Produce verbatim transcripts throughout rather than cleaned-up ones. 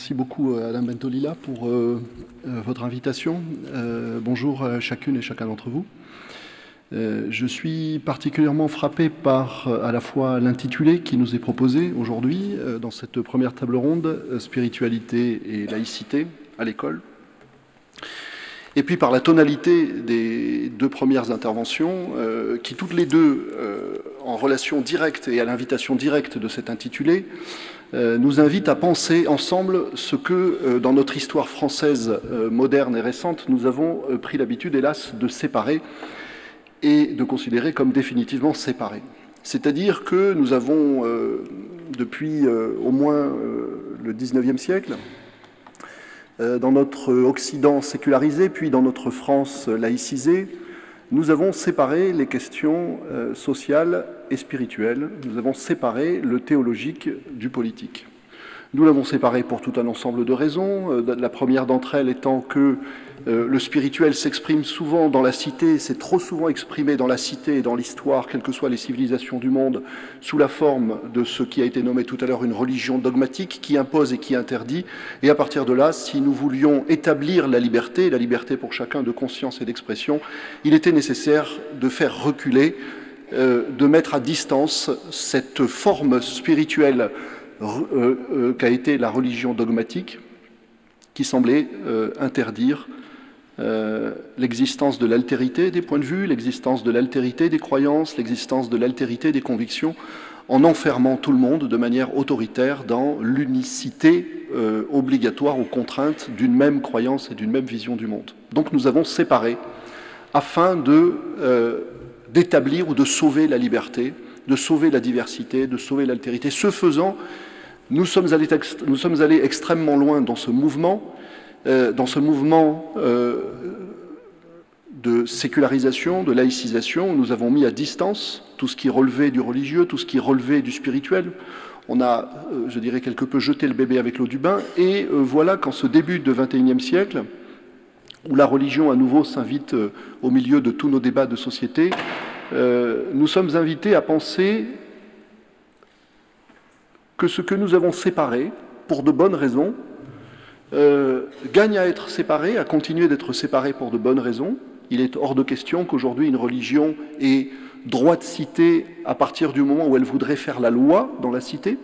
Merci beaucoup Alain Bentolila pour euh, euh, votre invitation. Euh, bonjour à chacune et chacun d'entre vous. Euh, je suis particulièrement frappé par euh, à la fois l'intitulé qui nous est proposé aujourd'hui euh, dans cette première table ronde, euh, spiritualité et laïcité à l'école, et puis par la tonalité des deux premières interventions euh, qui toutes les deux, euh, en relation directe et à l'invitation directe de cet intitulé, Euh, nous invite à penser ensemble ce que, euh, dans notre histoire française euh, moderne et récente, nous avons euh, pris l'habitude, hélas, de séparer et de considérer comme définitivement séparés. C'est-à-dire que nous avons, euh, depuis euh, au moins euh, le dix-neuvième siècle, euh, dans notre Occident sécularisé, puis dans notre France laïcisée, nous avons séparé les questions euh, sociales et spirituelles. Nous avons séparé le théologique du politique. Nous l'avons séparé pour tout un ensemble de raisons. Euh, la première d'entre elles étant que euh, le spirituel s'exprime souvent dans la cité, c'est trop souvent exprimé dans la cité et dans l'histoire, quelles que soient les civilisations du monde, sous la forme de ce qui a été nommé tout à l'heure une religion dogmatique qui impose et qui interdit. Et à partir de là, si nous voulions établir la liberté, la liberté pour chacun de conscience et d'expression, il était nécessaire de faire reculer, euh, de mettre à distance cette forme spirituelle euh, euh, qu'a été la religion dogmatique, qui semblait euh, interdire Euh, l'existence de l'altérité des points de vue, l'existence de l'altérité des croyances, l'existence de l'altérité des convictions, en enfermant tout le monde de manière autoritaire dans l'unicité euh, obligatoire ou contrainte d'une même croyance et d'une même vision du monde. Donc nous avons séparé afin de, euh, d'établir ou de sauver la liberté, de sauver la diversité, de sauver l'altérité. Ce faisant, nous sommes allés, nous sommes allés extrêmement loin dans ce mouvement, Euh, dans ce mouvement euh, de sécularisation, de laïcisation, nous avons mis à distance tout ce qui relevait du religieux, tout ce qui relevait du spirituel. On a, euh, je dirais, quelque peu jeté le bébé avec l'eau du bain, et euh, voilà qu'en ce début du vingt et unième siècle, où la religion à nouveau s'invite euh, au milieu de tous nos débats de société, euh, nous sommes invités à penser que ce que nous avons séparé, pour de bonnes raisons, Euh, gagne à être séparé, à continuer d'être séparé pour de bonnes raisons. Il est hors de question qu'aujourd'hui une religion ait droit de cité à partir du moment où elle voudrait faire la loi dans la cité.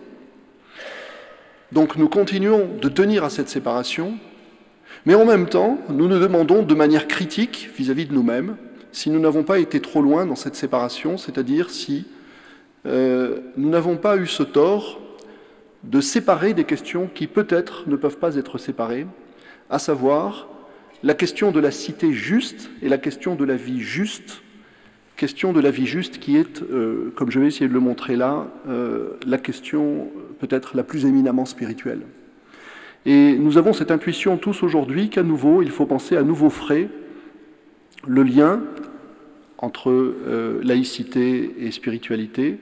Donc nous continuons de tenir à cette séparation, mais en même temps, nous nous demandons de manière critique vis-à-vis de nous-mêmes si nous n'avons pas été trop loin dans cette séparation, c'est-à-dire si euh, nous n'avons pas eu ce tort de séparer des questions qui peut-être ne peuvent pas être séparées, à savoir la question de la cité juste et la question de la vie juste, question de la vie juste qui est, euh, comme je vais essayer de le montrer là, euh, la question peut-être la plus éminemment spirituelle. Et nous avons cette intuition tous aujourd'hui qu'à nouveau, il faut penser à nouveau frais le lien entre euh, laïcité et spiritualité,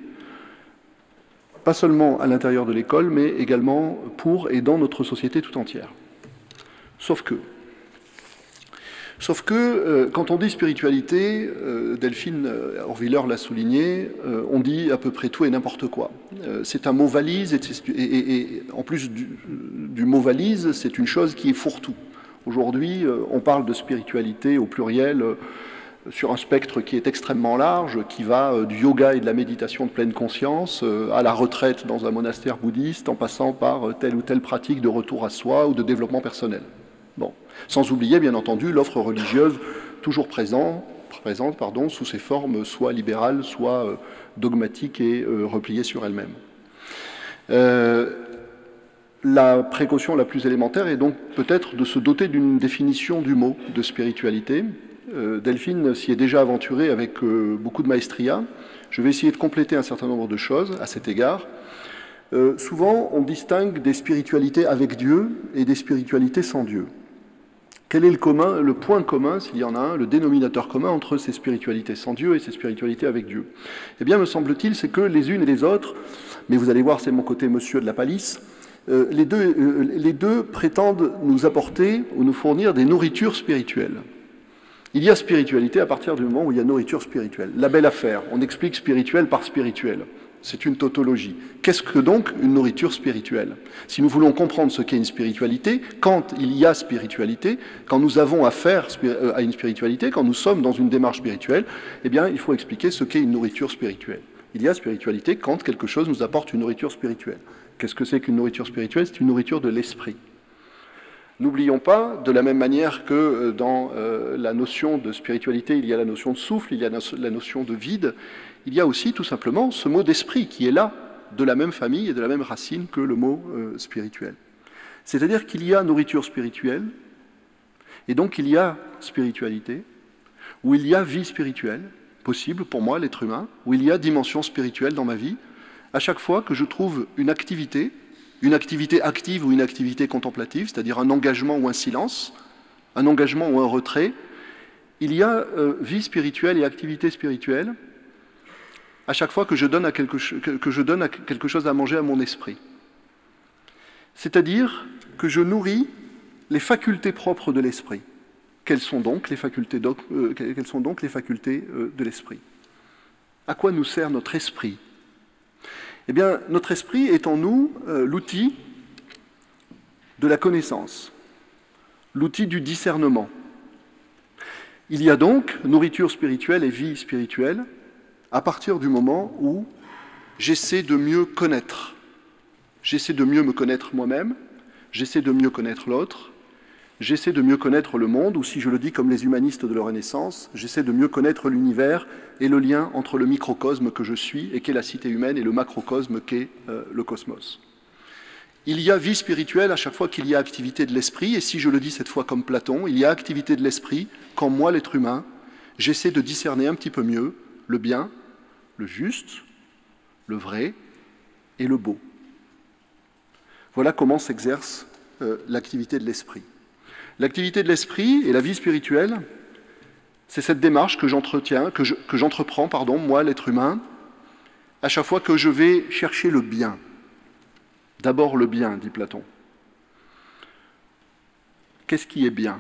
pas seulement à l'intérieur de l'école, mais également pour et dans notre société tout entière. Sauf que, sauf que euh, quand on dit spiritualité, euh, Delphine Orviller l'a souligné, euh, on dit à peu près tout et n'importe quoi. Euh, c'est un mot valise, et, et, et, et en plus du, du mot valise, c'est une chose qui est fourre-tout. Aujourd'hui, euh, on parle de spiritualité au pluriel, euh, sur un spectre qui est extrêmement large, qui va euh, du yoga et de la méditation de pleine conscience euh, à la retraite dans un monastère bouddhiste, en passant par euh, telle ou telle pratique de retour à soi ou de développement personnel. Bon. Sans oublier, bien entendu, l'offre religieuse toujours présent, présente pardon, sous ses formes soit libérales, soit euh, dogmatiques et euh, repliées sur elle-même. Euh, la précaution la plus élémentaire est donc peut-être de se doter d'une définition du mot de spiritualité. Euh, Delphine s'y est déjà aventurée avec euh, beaucoup de maestria. Je vais essayer de compléter un certain nombre de choses à cet égard. Euh, souvent, on distingue des spiritualités avec Dieu et des spiritualités sans Dieu. Quel est le, commun, le point commun, s'il y en a un, le dénominateur commun entre ces spiritualités sans Dieu et ces spiritualités avec Dieu? Eh bien, me semble-t-il, c'est que les unes et les autres, mais vous allez voir, c'est mon côté monsieur de la palisse, euh, les, deux, euh, les deux prétendent nous apporter ou nous fournir des nourritures spirituelles. Il y a spiritualité à partir du moment où il y a nourriture spirituelle. La belle affaire, on explique spirituel par spirituel. C'est une tautologie. Qu'est-ce que donc une nourriture spirituelle? Si nous voulons comprendre ce qu'est une spiritualité, quand il y a spiritualité, quand nous avons affaire à une spiritualité, quand nous sommes dans une démarche spirituelle, eh bien, il faut expliquer ce qu'est une nourriture spirituelle. Il y a spiritualité quand quelque chose nous apporte une nourriture spirituelle. Qu'est-ce que c'est qu'une nourriture spirituelle? C'est une nourriture de l'esprit. N'oublions pas, de la même manière que dans euh, la notion de spiritualité, il y a la notion de souffle, il y a la notion de vide, il y a aussi tout simplement ce mot d'esprit qui est là, de la même famille et de la même racine que le mot euh, spirituel. C'est-à-dire qu'il y a nourriture spirituelle, et donc il y a spiritualité, où il y a vie spirituelle, possible pour moi, l'être humain, où il y a dimension spirituelle dans ma vie, à chaque fois que je trouve une activité, une activité active ou une activité contemplative, c'est-à-dire un engagement ou un silence, un engagement ou un retrait, il y a euh, vie spirituelle et activité spirituelle à chaque fois que je donne à quelque, que, que je donne à quelque chose à manger à mon esprit. C'est-à-dire que je nourris les facultés propres de l'esprit. Quelles sont donc les facultés, euh, quelles sont donc les facultés euh, de l'esprit? À quoi nous sert notre esprit? Eh bien, notre esprit est en nous euh, l'outil de la connaissance, l'outil du discernement. Il y a donc nourriture spirituelle et vie spirituelle à partir du moment où j'essaie de mieux connaître. J'essaie de mieux me connaître moi-même, j'essaie de mieux connaître l'autre, j'essaie de mieux connaître le monde, ou si je le dis comme les humanistes de la Renaissance, j'essaie de mieux connaître l'univers et le lien entre le microcosme que je suis et qu'est la cité humaine et le macrocosme qu'est euh, le cosmos. Il y a vie spirituelle à chaque fois qu'il y a activité de l'esprit, et si je le dis cette fois comme Platon, il y a activité de l'esprit quand moi, l'être humain, j'essaie de discerner un petit peu mieux le bien, le juste, le vrai et le beau. Voilà comment s'exerce euh, l'activité de l'esprit. L'activité de l'esprit et la vie spirituelle, c'est cette démarche que j'entretiens, que je, que j'entreprends, pardon, moi, l'être humain, à chaque fois que je vais chercher le bien. D'abord le bien, dit Platon. Qu'est-ce qui est bien?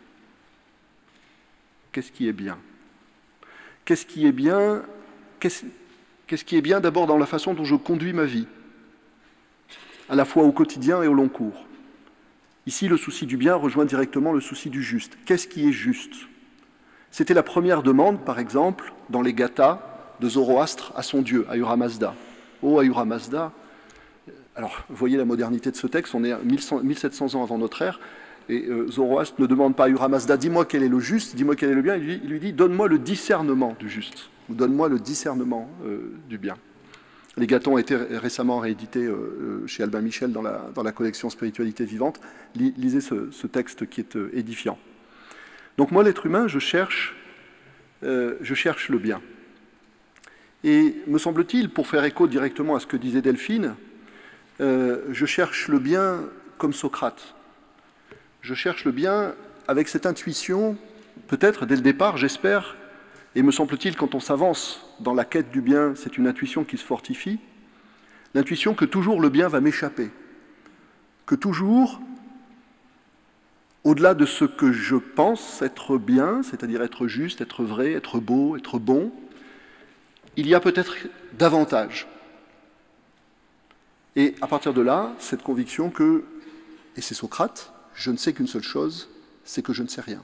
Qu'est-ce qui est bien? Qu'est-ce qui est bien? Qu'est-ce, qu'est-ce qui est bien d'abord dans la façon dont je conduis ma vie, à la fois au quotidien et au long cours. Ici, le souci du bien rejoint directement le souci du juste. Qu'est-ce qui est juste? C'était la première demande, par exemple, dans les gathas de Zoroastre à son dieu, Ahura Mazda. Oh, Ahura Mazda. Alors, vous voyez la modernité de ce texte, on est à mille sept cents ans avant notre ère, et euh, Zoroastre ne demande pas à Ahura Mazda, dis-moi quel est le juste, dis-moi quel est le bien, il lui, il lui dit, donne-moi le discernement du juste, ou donne-moi le discernement euh, du bien. Les Gathas ont été récemment réédités euh, chez Albin Michel dans la, dans la collection Spiritualité vivante. Lisez ce, ce texte qui est euh, édifiant. Donc moi, l'être humain, je cherche, euh, je cherche le bien. Et me semble-t-il, pour faire écho directement à ce que disait Delphine, euh, je cherche le bien comme Socrate. Je cherche le bien avec cette intuition, peut-être dès le départ, j'espère, et me semble-t-il, quand on s'avance dans la quête du bien, c'est une intuition qui se fortifie, l'intuition que toujours le bien va m'échapper, que toujours, au-delà de ce que je pense être bien, c'est-à-dire être juste, être vrai, être beau, être bon, il y a peut-être davantage. Et à partir de là, cette conviction que, et c'est Socrate, je ne sais qu'une seule chose, c'est que je ne sais rien.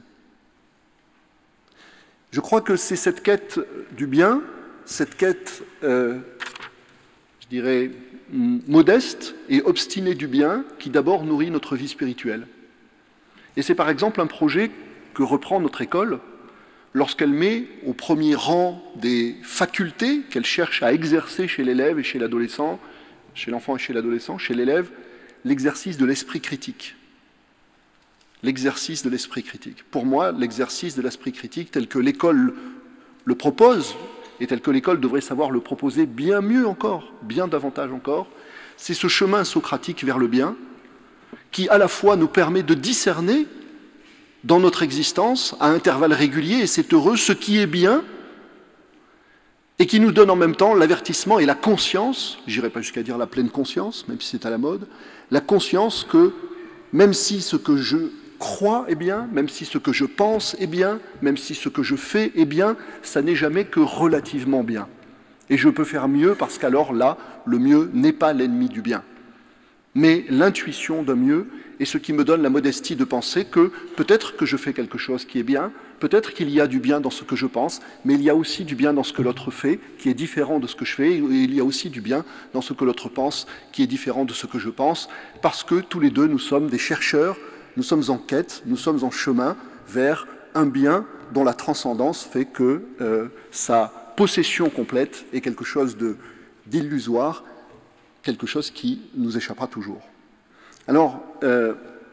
Je crois que c'est cette quête du bien, cette quête, euh, je dirais, modeste et obstinée du bien, qui d'abord nourrit notre vie spirituelle. Et c'est par exemple un projet que reprend notre école lorsqu'elle met au premier rang des facultés qu'elle cherche à exercer chez l'élève et chez l'adolescent, chez l'enfant et chez l'adolescent, chez l'élève, l'exercice de l'esprit critique. L'exercice de l'esprit critique. Pour moi, l'exercice de l'esprit critique tel que l'école le propose, et tel que l'école devrait savoir le proposer bien mieux encore, bien davantage encore, c'est ce chemin socratique vers le bien, qui à la fois nous permet de discerner dans notre existence, à intervalles réguliers, et c'est heureux, ce qui est bien, et qui nous donne en même temps l'avertissement et la conscience, j'irai pas jusqu'à dire la pleine conscience, même si c'est à la mode, la conscience que même si ce que je crois est bien, même si ce que je pense est bien, même si ce que je fais est bien, ça n'est jamais que relativement bien. Et je peux faire mieux parce qu'alors là, le mieux n'est pas l'ennemi du bien. Mais l'intuition d'un mieux est ce qui me donne la modestie de penser que peut-être que je fais quelque chose qui est bien, peut-être qu'il y a du bien dans ce que je pense, mais il y a aussi du bien dans ce que l'autre fait, qui est différent de ce que je fais, et il y a aussi du bien dans ce que l'autre pense, qui est différent de ce que je pense, parce que tous les deux, nous sommes des chercheurs, nous sommes en quête, nous sommes en chemin vers un bien dont la transcendance fait que euh, sa possession complète est quelque chose d'illusoire, quelque chose qui nous échappera toujours. Alors, euh,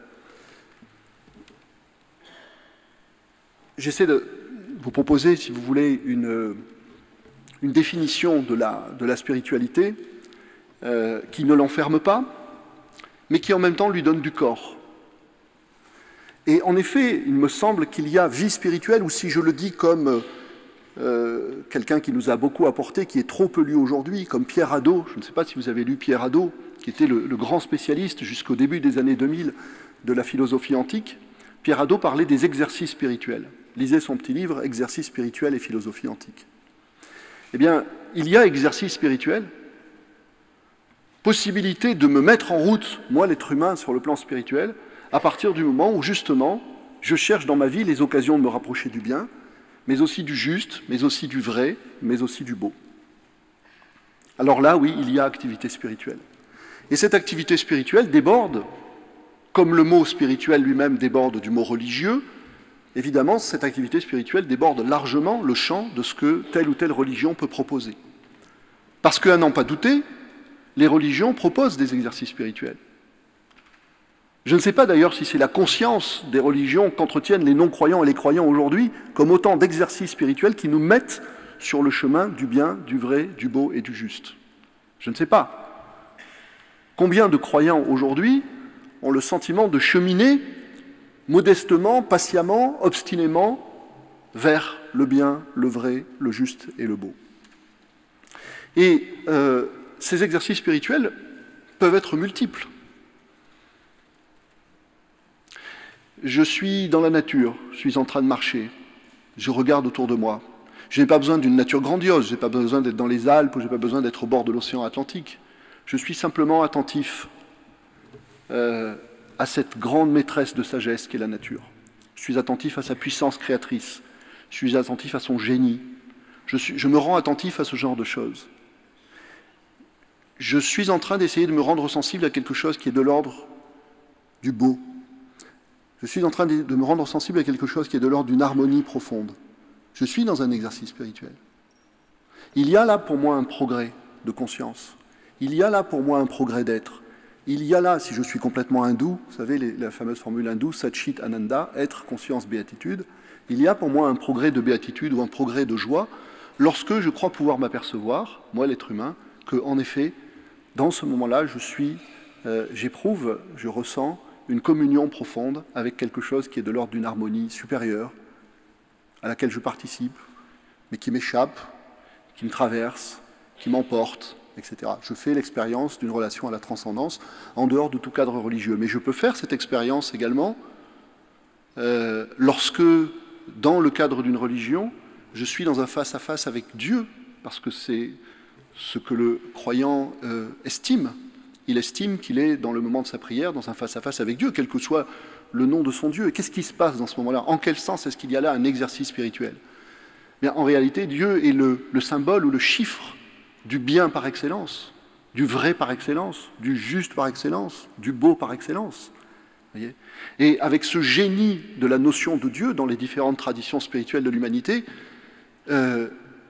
j'essaie de vous proposer, si vous voulez, une, une définition de la, de la spiritualité euh, qui ne l'enferme pas, mais qui en même temps lui donne du corps. Et en effet, il me semble qu'il y a vie spirituelle, ou si je le dis comme euh, quelqu'un qui nous a beaucoup apporté, qui est trop peu lu aujourd'hui, comme Pierre Hadot. Je ne sais pas si vous avez lu Pierre Hadot, qui était le, le grand spécialiste jusqu'au début des années deux mille de la philosophie antique. Pierre Hadot parlait des exercices spirituels. Lisez son petit livre « Exercices spirituels et philosophie antique ». Eh bien, il y a exercice spirituel, possibilité de me mettre en route, moi l'être humain, sur le plan spirituel, à partir du moment où, justement, je cherche dans ma vie les occasions de me rapprocher du bien, mais aussi du juste, mais aussi du vrai, mais aussi du beau. Alors là, oui, il y a activité spirituelle. Et cette activité spirituelle déborde, comme le mot spirituel lui-même déborde du mot religieux, évidemment, cette activité spirituelle déborde largement le champ de ce que telle ou telle religion peut proposer. Parce qu'à n'en pas douter, les religions proposent des exercices spirituels. Je ne sais pas d'ailleurs si c'est la conscience des religions qu'entretiennent les non-croyants et les croyants aujourd'hui comme autant d'exercices spirituels qui nous mettent sur le chemin du bien, du vrai, du beau et du juste. Je ne sais pas. Combien de croyants aujourd'hui ont le sentiment de cheminer modestement, patiemment, obstinément vers le bien, le vrai, le juste et le beau. Et euh, ces exercices spirituels peuvent être multiples. Je suis dans la nature, je suis en train de marcher, je regarde autour de moi. Je n'ai pas besoin d'une nature grandiose, je n'ai pas besoin d'être dans les Alpes, je n'ai pas besoin d'être au bord de l'océan Atlantique. Je suis simplement attentif euh, à cette grande maîtresse de sagesse qu'est la nature. Je suis attentif à sa puissance créatrice, je suis attentif à son génie. Je, suis, je me rends attentif à ce genre de choses. Je suis en train d'essayer de me rendre sensible à quelque chose qui est de l'ordre du beau. Je suis en train de me rendre sensible à quelque chose qui est de l'ordre d'une harmonie profonde. Je suis dans un exercice spirituel. Il y a là pour moi un progrès de conscience. Il y a là pour moi un progrès d'être. Il y a là, si je suis complètement hindou, vous savez, les, la fameuse formule hindoue, Satchit Ananda, être, conscience, béatitude, il y a pour moi un progrès de béatitude ou un progrès de joie lorsque je crois pouvoir m'apercevoir, moi l'être humain, que en effet, dans ce moment-là, je suis, euh, j'éprouve, je ressens une communion profonde avec quelque chose qui est de l'ordre d'une harmonie supérieure, à laquelle je participe, mais qui m'échappe, qui me traverse, qui m'emporte, et cetera. Je fais l'expérience d'une relation à la transcendance en dehors de tout cadre religieux. Mais je peux faire cette expérience également euh, lorsque, dans le cadre d'une religion, je suis dans un face-à-face avec Dieu, parce que c'est ce que le croyant euh, estime. Il estime qu'il est, dans le moment de sa prière, dans un face-à-face avec Dieu, quel que soit le nom de son Dieu. Et qu'est-ce qui se passe dans ce moment-là? En quel sens est-ce qu'il y a là un exercice spirituel? Bien, en réalité, Dieu est le, le symbole ou le chiffre du bien par excellence, du vrai par excellence, du juste par excellence, du beau par excellence. Voyez? Et avec ce génie de la notion de Dieu dans les différentes traditions spirituelles de l'humanité, euh,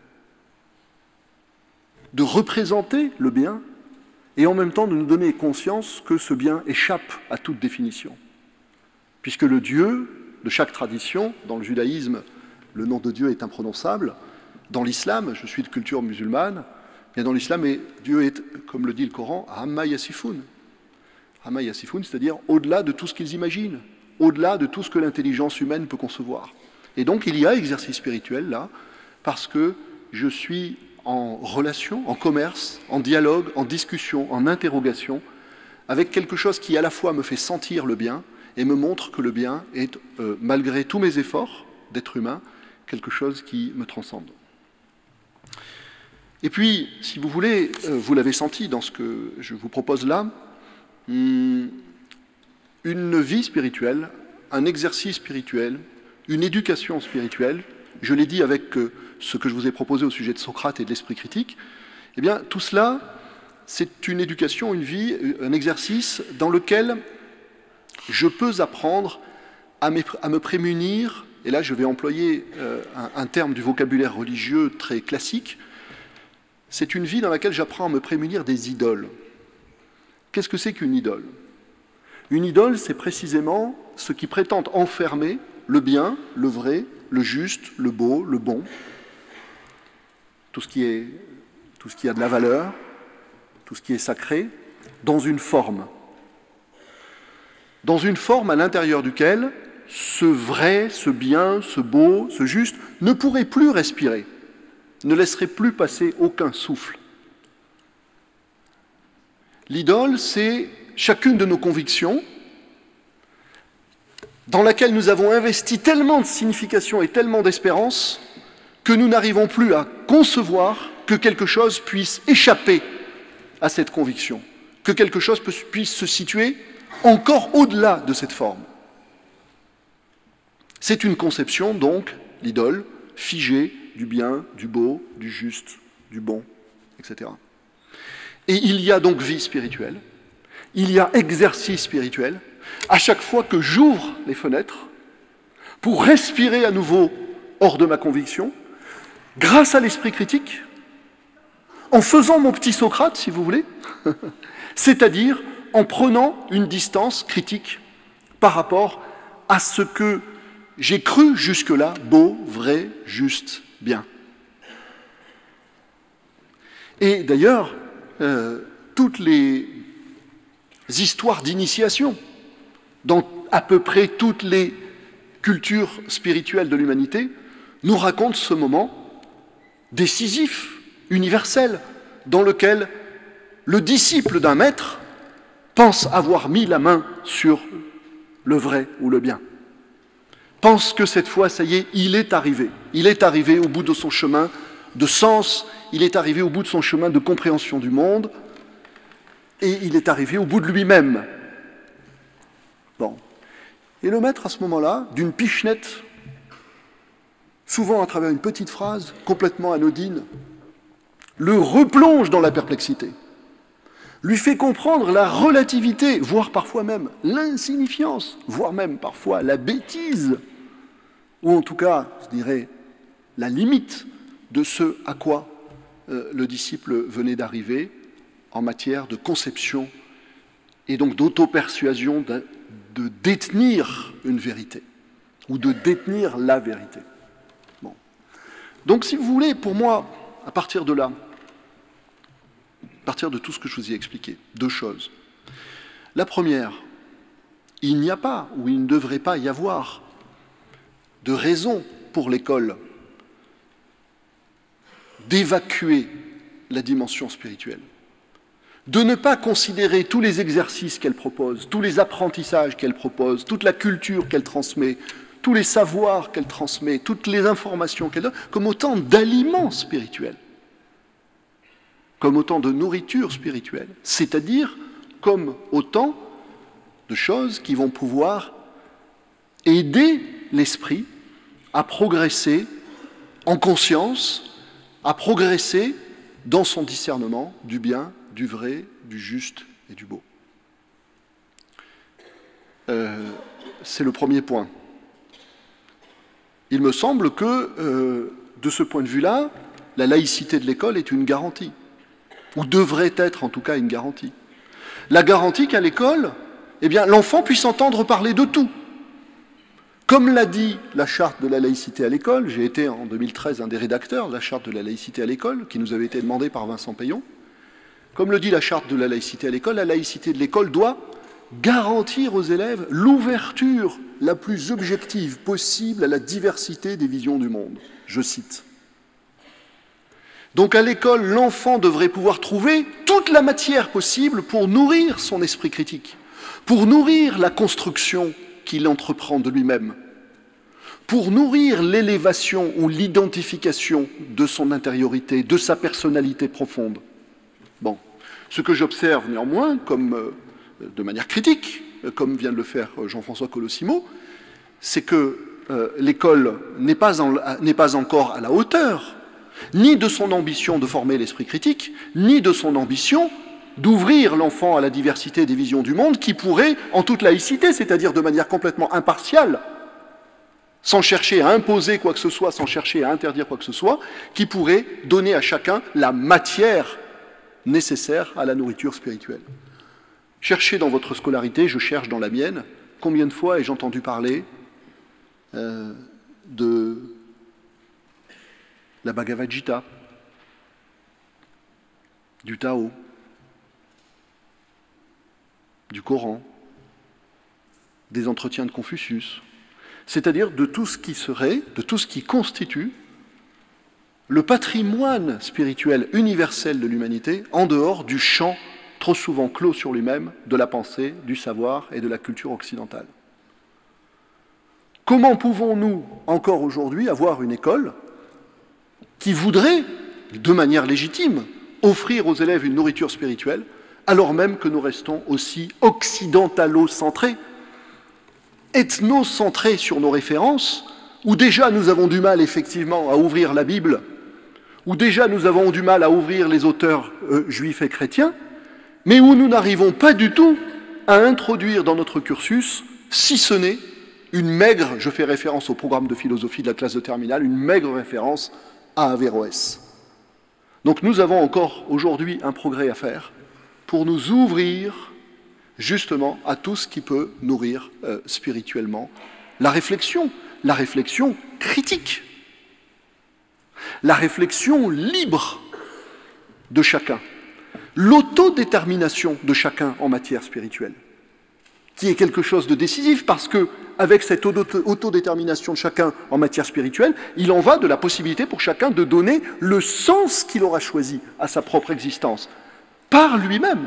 de représenter le bien et en même temps de nous donner conscience que ce bien échappe à toute définition. Puisque le Dieu de chaque tradition, dans le judaïsme, le nom de Dieu est imprononçable, dans l'islam, je suis de culture musulmane, et dans l'islam, Dieu est, comme le dit le Coran, Amma Yassifoun. Amma Yassifoun, c'est-à-dire au-delà de tout ce qu'ils imaginent, au-delà de tout ce que l'intelligence humaine peut concevoir. Et donc il y a exercice spirituel là, parce que je suis en relation, en commerce, en dialogue, en discussion, en interrogation, avec quelque chose qui à la fois me fait sentir le bien et me montre que le bien est, euh, malgré tous mes efforts d'être humain, quelque chose qui me transcende. Et puis, si vous voulez, vous l'avez senti dans ce que je vous propose là, une vie spirituelle, un exercice spirituel, une éducation spirituelle, je l'ai dit avec ce que je vous ai proposé au sujet de Socrate et de l'esprit critique, eh bien, tout cela, c'est une éducation, une vie, un exercice dans lequel je peux apprendre à me prémunir, et là je vais employer un, un terme du vocabulaire religieux très classique, c'est une vie dans laquelle j'apprends à me prémunir des idoles. Qu'est-ce que c'est qu'une idole? Une idole, c'est précisément ce qui prétend enfermer le bien, le vrai, le juste, le beau, le bon, tout ce qui est, tout ce qui a de la valeur, tout ce qui est sacré, dans une forme. Dans une forme à l'intérieur duquel ce vrai, ce bien, ce beau, ce juste ne pourrait plus respirer, ne laisserait plus passer aucun souffle. L'idole, c'est chacune de nos convictions dans laquelle nous avons investi tellement de signification et tellement d'espérance que nous n'arrivons plus à concevoir que quelque chose puisse échapper à cette conviction, que quelque chose puisse se situer encore au-delà de cette forme. C'est une conception, donc, l'idole, figée du bien, du beau, du juste, du bon, et cetera. Et il y a donc vie spirituelle, il y a exercice spirituel, à chaque fois que j'ouvre les fenêtres pour respirer à nouveau hors de ma conviction, grâce à l'esprit critique, en faisant mon petit Socrate, si vous voulez, c'est-à-dire en prenant une distance critique par rapport à ce que j'ai cru jusque-là beau, vrai, juste, bien. Et d'ailleurs, euh, toutes les histoires d'initiation dans à peu près toutes les cultures spirituelles de l'humanité nous racontent ce moment décisif, universel, dans lequel le disciple d'un maître pense avoir mis la main sur le vrai ou le bien. Pense que cette fois, ça y est, il est arrivé. Il est arrivé au bout de son chemin de sens, il est arrivé au bout de son chemin de compréhension du monde, et il est arrivé au bout de lui-même. Bon. Et le maître, à ce moment-là, d'une pichenette, souvent à travers une petite phrase, complètement anodine, le replonge dans la perplexité, lui fait comprendre la relativité, voire parfois même l'insignifiance, voire même parfois la bêtise, ou en tout cas, je dirais, la limite de ce à quoi euh, le disciple venait d'arriver en matière de conception et donc d'auto-persuasion de, de détenir une vérité, ou de détenir la vérité. Bon. Donc, si vous voulez, pour moi, à partir de là, à partir de tout ce que je vous ai expliqué, deux choses. La première, il n'y a pas, ou il ne devrait pas y avoir, de raison pour l'école d'évacuer la dimension spirituelle, de ne pas considérer tous les exercices qu'elle propose, tous les apprentissages qu'elle propose, toute la culture qu'elle transmet, tous les savoirs qu'elle transmet, toutes les informations qu'elle donne, comme autant d'aliments spirituels, comme autant de nourriture spirituelle, c'est-à-dire comme autant de choses qui vont pouvoir aider l'esprit à progresser en conscience, à progresser dans son discernement du bien, du vrai, du juste et du beau. Euh, c'est le premier point. Il me semble que, euh, de ce point de vue-là, la laïcité de l'école est une garantie, ou devrait être en tout cas une garantie. La garantie qu'à l'école, eh bien, l'enfant puisse entendre parler de tout. Comme l'a dit la charte de la laïcité à l'école, j'ai été en deux mille treize un des rédacteurs de la charte de la laïcité à l'école, qui nous avait été demandée par Vincent Payon. Comme le dit la charte de la laïcité à l'école, la laïcité de l'école doit garantir aux élèves l'ouverture la plus objective possible à la diversité des visions du monde. Je cite. Donc à l'école, l'enfant devrait pouvoir trouver toute la matière possible pour nourrir son esprit critique, pour nourrir la construction qu'il entreprend de lui-même, pour nourrir l'élévation ou l'identification de son intériorité, de sa personnalité profonde. Bon. Ce que j'observe néanmoins, comme, euh, de manière critique, comme vient de le faire Jean-François Colosimo, c'est que euh, l'école n'est pas, n'est pas encore à la hauteur, ni de son ambition de former l'esprit critique, ni de son ambition d'ouvrir l'enfant à la diversité des visions du monde qui pourrait, en toute laïcité, c'est-à-dire de manière complètement impartiale, sans chercher à imposer quoi que ce soit, sans chercher à interdire quoi que ce soit, qui pourrait donner à chacun la matière nécessaire à la nourriture spirituelle. Cherchez dans votre scolarité, je cherche dans la mienne, combien de fois ai-je entendu parler euh, de la Bhagavad Gita, du Tao, du Coran, des entretiens de Confucius, c'est-à-dire de tout ce qui serait, de tout ce qui constitue le patrimoine spirituel universel de l'humanité en dehors du champ trop souvent clos sur lui-même de la pensée, du savoir et de la culture occidentale. Comment pouvons-nous encore aujourd'hui avoir une école qui voudrait, de manière légitime, offrir aux élèves une nourriture spirituelle, alors même que nous restons aussi occidentalo-centrés, ethno-centrés sur nos références, où déjà nous avons du mal effectivement à ouvrir la Bible, où déjà nous avons du mal à ouvrir les auteurs euh, juifs et chrétiens, mais où nous n'arrivons pas du tout à introduire dans notre cursus, si ce n'est une maigre, je fais référence au programme de philosophie de la classe de terminale, une maigre référence à Averroès. Donc nous avons encore aujourd'hui un progrès à faire pour nous ouvrir justement à tout ce qui peut nourrir euh, spirituellement la réflexion, la réflexion critique, la réflexion libre de chacun, l'autodétermination de chacun en matière spirituelle, qui est quelque chose de décisif parce que, avec cette autodétermination de chacun en matière spirituelle, il en va de la possibilité pour chacun de donner le sens qu'il aura choisi à sa propre existence, par lui-même,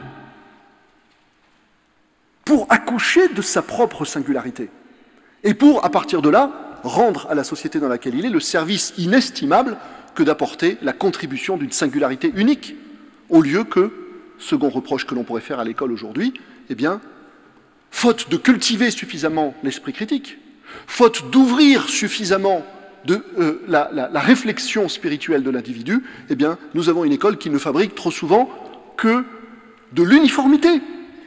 pour accoucher de sa propre singularité, et pour, à partir de là, rendre à la société dans laquelle il est le service inestimable que d'apporter la contribution d'une singularité unique, au lieu que, second reproche que l'on pourrait faire à l'école aujourd'hui, eh bien, faute de cultiver suffisamment l'esprit critique, faute d'ouvrir suffisamment de, euh, la, la, la réflexion spirituelle de l'individu, eh bien, nous avons une école qui ne fabrique trop souvent que de l'uniformité,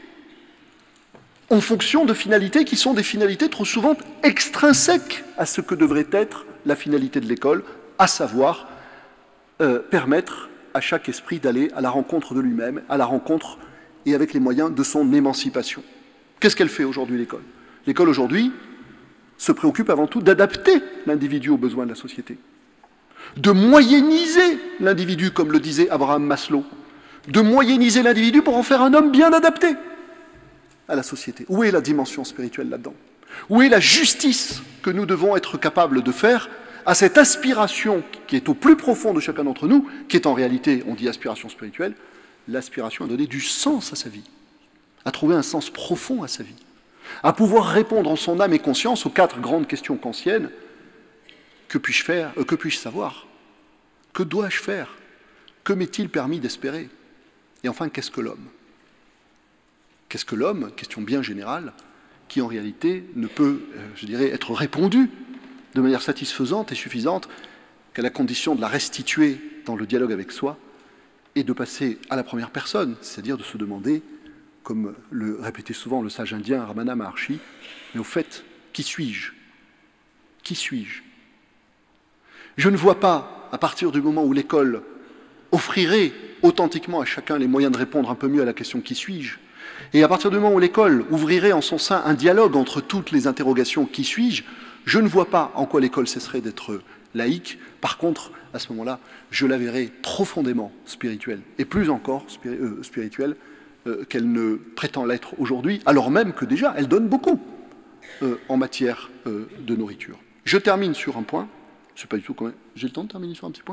en fonction de finalités qui sont des finalités trop souvent extrinsèques à ce que devrait être la finalité de l'école, à savoir euh, permettre à chaque esprit d'aller à la rencontre de lui-même, à la rencontre et avec les moyens de son émancipation. Qu'est-ce qu'elle fait aujourd'hui, l'école? L'école aujourd'hui se préoccupe avant tout d'adapter l'individu aux besoins de la société, de moyenniser l'individu, comme le disait Abraham Maslow, de moyenniser l'individu pour en faire un homme bien adapté à la société. Où est la dimension spirituelle là-dedans? Où est la justice que nous devons être capables de faire à cette aspiration qui est au plus profond de chacun d'entre nous, qui est en réalité, on dit aspiration spirituelle, l'aspiration à donner du sens à sa vie, à trouver un sens profond à sa vie, à pouvoir répondre en son âme et conscience aux quatre grandes questions kantiennes. Que puis-je faire, euh, que puis-je savoir? Que dois-je faire? Que m'est-il permis d'espérer? Et enfin, qu'est-ce que l'homme? Qu'est-ce que l'homme? Question bien générale, qui en réalité ne peut, euh, je dirais, être répondue de manière satisfaisante et suffisante qu'à la condition de la restituer dans le dialogue avec soi et de passer à la première personne, c'est-à-dire de se demander, comme le répétait souvent le sage indien Ramana Maharshi, mais au fait, qui suis-je? Qui suis-je? Je ne vois pas, à partir du moment où l'école offrirait authentiquement à chacun les moyens de répondre un peu mieux à la question « qui suis-je ?» et à partir du moment où l'école ouvrirait en son sein un dialogue entre toutes les interrogations « qui suis-je ?» je ne vois pas en quoi l'école cesserait d'être laïque. Par contre, à ce moment-là, je la verrai profondément spirituelle, et plus encore spiri euh, spirituelle euh, qu'elle ne prétend l'être aujourd'hui, alors même que déjà, elle donne beaucoup euh, en matière euh, de nourriture. Je termine sur un point. Je ne sais pas du tout combien. J'ai le temps de terminer sur un petit point?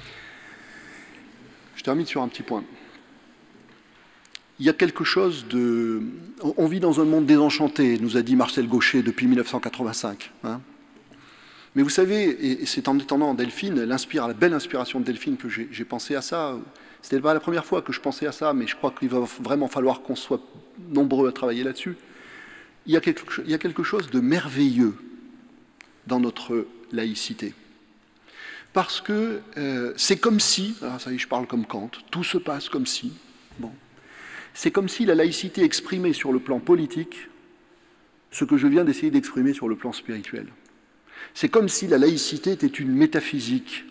Je termine sur un petit point. Il y a quelque chose de... On vit dans un monde désenchanté, nous a dit Marcel Gauchet depuis mille neuf cent quatre-vingt-cinq. Hein. Mais vous savez, et c'est en étendant Delphine, l'inspire, la belle inspiration de Delphine que j'ai pensé à ça. C'était pas la première fois que je pensais à ça, mais je crois qu'il va vraiment falloir qu'on soit nombreux à travailler là-dessus. Il y a quelque, il y a quelque chose de merveilleux dans notre laïcité. Parce que euh, c'est comme si, alors ça y est, je parle comme Kant, tout se passe comme si, bon, c'est comme si la laïcité exprimait sur le plan politique ce que je viens d'essayer d'exprimer sur le plan spirituel. C'est comme si la laïcité était une métaphysique.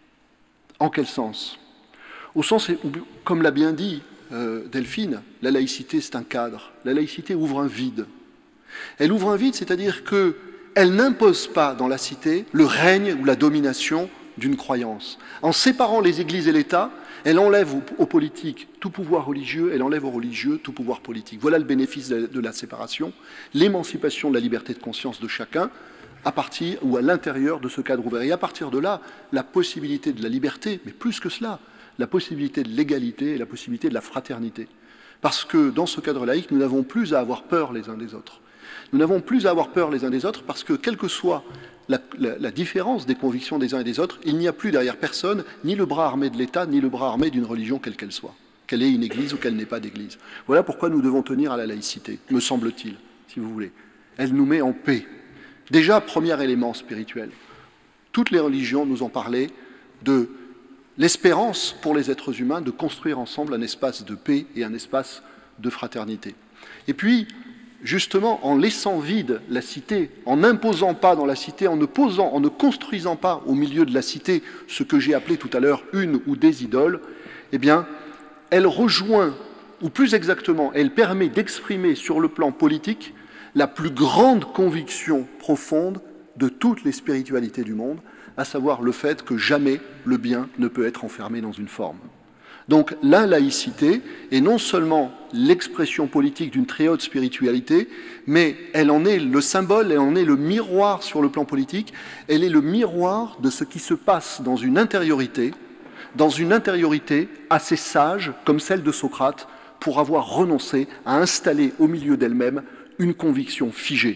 En quel sens? Au sens où, comme l'a bien dit euh, Delphine, la laïcité c'est un cadre. La laïcité ouvre un vide. Elle ouvre un vide, c'est-à-dire qu'elle n'impose pas dans la cité le règne ou la domination d'une croyance. En séparant les églises et l'État, elle enlève aux politiques tout pouvoir religieux, elle enlève aux religieux tout pouvoir politique. Voilà le bénéfice de la séparation, l'émancipation de la liberté de conscience de chacun, à partir ou à l'intérieur de ce cadre ouvert. Et à partir de là, la possibilité de la liberté, mais plus que cela, la possibilité de l'égalité et la possibilité de la fraternité. Parce que dans ce cadre laïque, nous n'avons plus à avoir peur les uns des autres. Nous n'avons plus à avoir peur les uns des autres parce que, quelle que soit la, la, la différence des convictions des uns et des autres, il n'y a plus derrière personne ni le bras armé de l'État, ni le bras armé d'une religion quelle qu'elle soit, qu'elle ait une église ou qu'elle n'ait pas d'église. Voilà pourquoi nous devons tenir à la laïcité, me semble-t-il, si vous voulez. Elle nous met en paix. Déjà, premier élément spirituel. Toutes les religions nous ont parlé de l'espérance pour les êtres humains de construire ensemble un espace de paix et un espace de fraternité. Et puis, justement, en laissant vide la cité, en n'imposant pas dans la cité, en ne posant, en ne construisant pas au milieu de la cité ce que j'ai appelé tout à l'heure une ou des idoles, eh bien, elle rejoint, ou plus exactement, elle permet d'exprimer sur le plan politique la plus grande conviction profonde de toutes les spiritualités du monde, à savoir le fait que jamais le bien ne peut être enfermé dans une forme. Donc la laïcité est non seulement l'expression politique d'une très haute spiritualité, mais elle en est le symbole, elle en est le miroir sur le plan politique, elle est le miroir de ce qui se passe dans une intériorité, dans une intériorité assez sage, comme celle de Socrate, pour avoir renoncé à installer au milieu d'elle-même une conviction figée.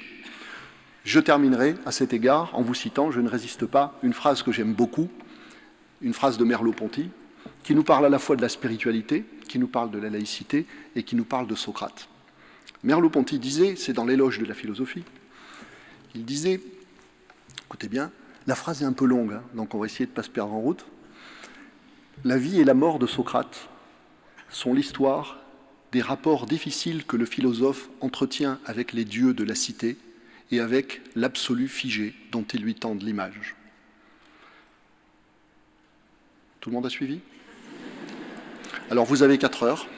Je terminerai à cet égard en vous citant, je ne résiste pas, une phrase que j'aime beaucoup, une phrase de Merleau-Ponty, qui nous parle à la fois de la spiritualité, qui nous parle de la laïcité et qui nous parle de Socrate. Merleau-Ponty disait, c'est dans l'éloge de la philosophie, il disait, écoutez bien, la phrase est un peu longue, hein, donc on va essayer de ne pas se perdre en route. La vie et la mort de Socrate sont l'histoire des rapports difficiles que le philosophe entretient avec les dieux de la cité et avec l'absolu figé dont ils lui tendent l'image. Tout le monde a suivi? Alors vous avez quatre heures.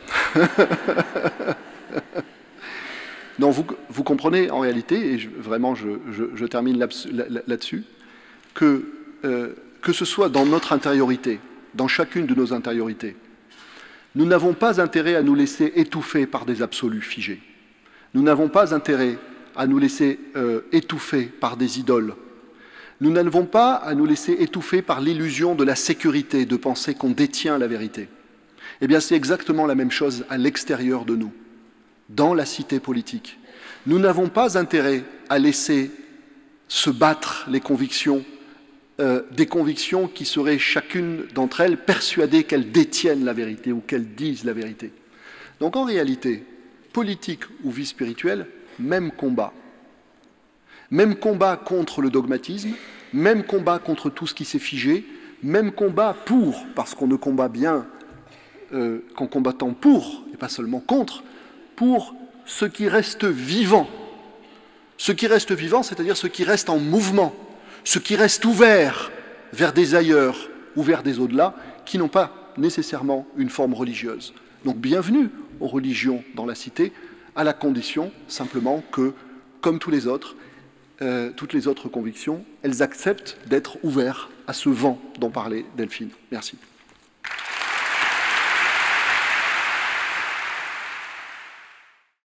Non, vous, vous comprenez en réalité, et je, vraiment je, je, je termine là-dessus, que, euh, que ce soit dans notre intériorité, dans chacune de nos intériorités, nous n'avons pas intérêt à nous laisser étouffer par des absolus figés. Nous n'avons pas intérêt à nous laisser euh, étouffer par des idoles. Nous n'avons pas à nous laisser étouffer par l'illusion de la sécurité, de penser qu'on détient la vérité. Eh bien, c'est exactement la même chose à l'extérieur de nous, dans la cité politique. Nous n'avons pas intérêt à laisser se battre les convictions, euh, des convictions qui seraient chacune d'entre elles persuadées qu'elles détiennent la vérité ou qu'elles disent la vérité. Donc en réalité, politique ou vie spirituelle, même combat. Même combat contre le dogmatisme, même combat contre tout ce qui s'est figé, même combat pour, parce qu'on ne combat bien euh, qu'en combattant pour, et pas seulement contre, pour ce qui reste vivant. Ce qui reste vivant, c'est-à-dire ce qui reste en mouvement, ce qui reste ouvert vers des ailleurs ou vers des au-delà, qui n'ont pas nécessairement une forme religieuse. Donc bienvenue aux religions dans la cité, à la condition simplement que, comme tous les autres, euh, toutes les autres convictions, elles acceptent d'être ouvertes à ce vent dont parlait Delphine. Merci.